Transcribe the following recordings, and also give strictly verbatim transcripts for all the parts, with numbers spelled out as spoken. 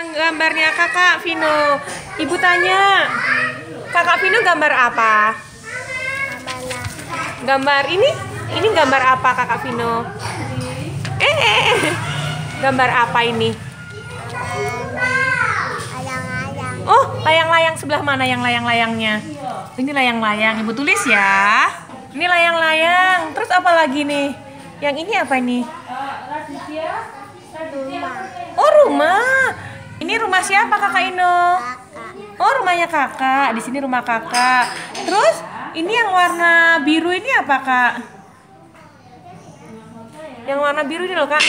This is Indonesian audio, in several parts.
gambarnya Kakak Vino. Ibu tanya, Kakak Vino gambar apa? Gambar ini? Ini gambar apa Kakak Vino? Eh, eh, eh. Gambar apa ini? Oh, layang-layang. Sebelah mana yang layang-layangnya? Ini layang-layang. Ibu tulis ya. Ini layang-layang. Terus apa lagi nih? Yang ini apa ini? Oh, rumah. Ini rumah siapa Kakak Ino? Oh, rumahnya Kakak. Di sini rumah Kakak. Terus ini yang warna biru ini apa, Kak? Yang warna biru ini loh, Kak.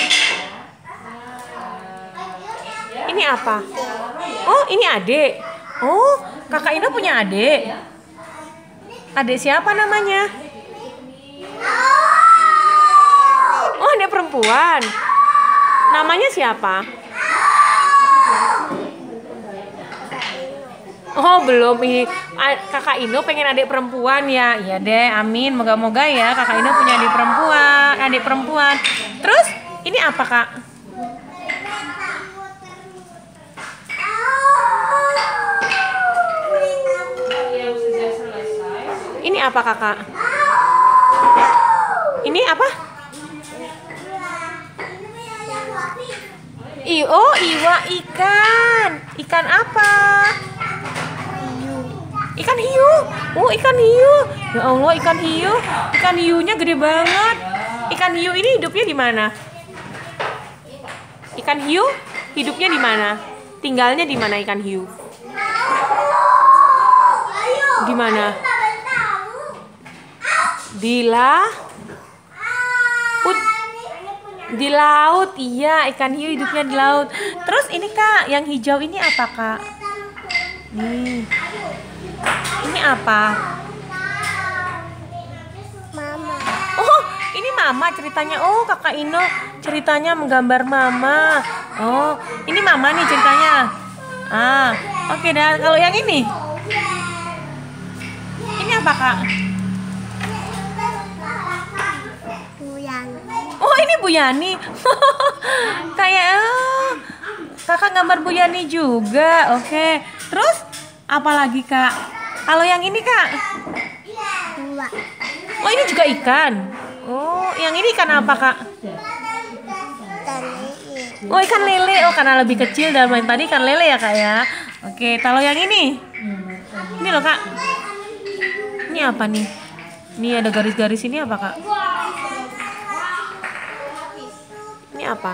Ini apa? Oh, ini adik. Oh, Kakak Ino punya adik. Adik siapa namanya? Oh, adik perempuan. Namanya siapa? Oh, belum. Ini Kakak Ino pengen adik perempuan ya. Iya deh, amin. Moga-moga ya Kakak Ino punya adik perempuan, adik perempuan. Terus ini apa, Kak? Ini apa, Kakak? Ini apa? I oh, iwa ikan. Ikan apa? Ikan hiu. Oh, ikan hiu. Ya Allah, ikan hiu. Ikan hiunya gede banget. Ikan hiu ini hidupnya di mana? Ikan hiu hidupnya di mana? Tinggalnya di mana ikan hiu? Di mana? Di laut. Di laut, iya, ikan hiu hidupnya di laut. Terus ini Kak, yang hijau ini apa Kak? Nih, ini apa? Mama. Oh, ini Mama ceritanya. Oh, Kakak Ino ceritanya menggambar Mama. Oh, ini Mama nih ceritanya. Ah, oke dah. Kalau yang ini, ini apa Kak? Oh, ini Bu Yani. Kayak oh, Kakak gambar Bu Yani juga. Oke. Terus apa lagi, Kak? Kalau yang ini, Kak? Dua. Oh, ini juga ikan. Oh, yang ini ikan apa, Kak? Ikan lele. Oh, ikan lele. Oh, karena lebih kecil dan lain tadi ikan lele ya, Kak ya. Oke, kalau yang ini? Ini loh, Kak. Ini apa nih? Ini ada garis-garis ini apa, Kak? Ini apa?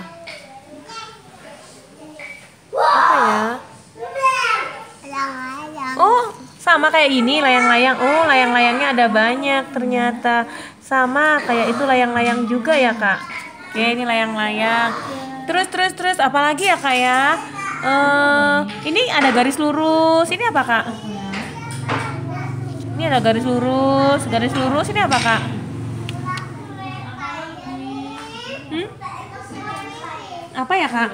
Apa ya? Layang-layang. Oh, sama kayak ini layang-layang. Oh, layang-layangnya ada banyak ternyata. Sama kayak itu layang-layang juga ya, Kak. Oke, ini layang-layang. Terus, terus, terus. Apa lagi ya, Kak ya? Uh, ini ada garis lurus. Ini apa, Kak? Ini ada garis lurus. Garis lurus ini apa, Kak? Hmm? Apa ya, Kak?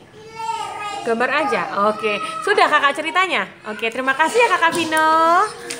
Gambar aja. Oke, sudah Kakak ceritanya. Oke, terima kasih ya Kakak Vino.